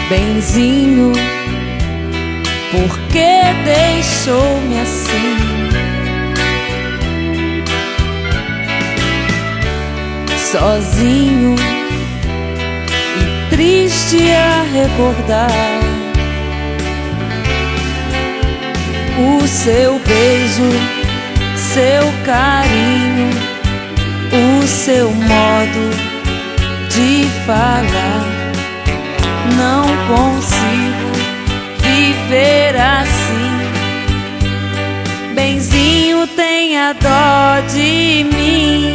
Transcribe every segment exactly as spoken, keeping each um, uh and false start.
Benzinho, por que deixou-me assim? Sozinho e triste a recordar o seu beijo, seu carinho, o seu modo de falar. Não consigo viver assim. Benzinho, tenha dó de mim.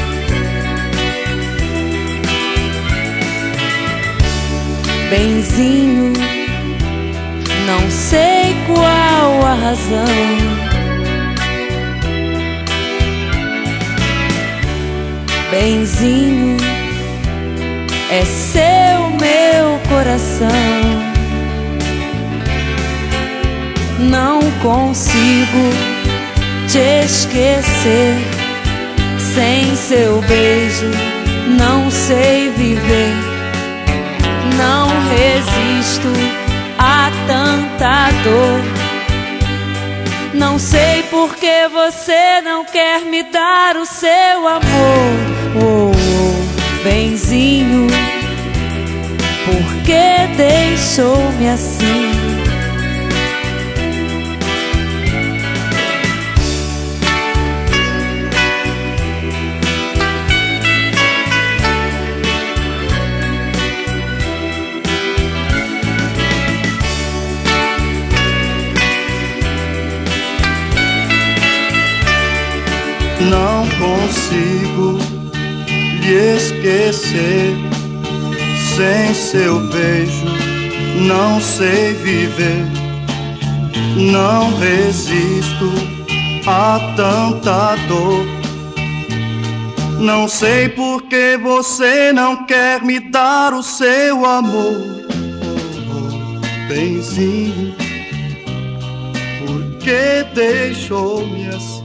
Benzinho, não sei qual a razão. Benzinho, é seu meu coração. Não consigo te esquecer. Sem seu beijo não sei viver. Não resisto a tanta dor. Não sei por que você não quer me dar o seu amor. Oh, oh, benzinho, por que deixou-me assim? Não consigo lhe esquecer. Sem seu beijo não sei viver. Não resisto a tanta dor. Não sei por que você não quer me dar o seu amor. Oh, benzinho, por que deixou-me assim?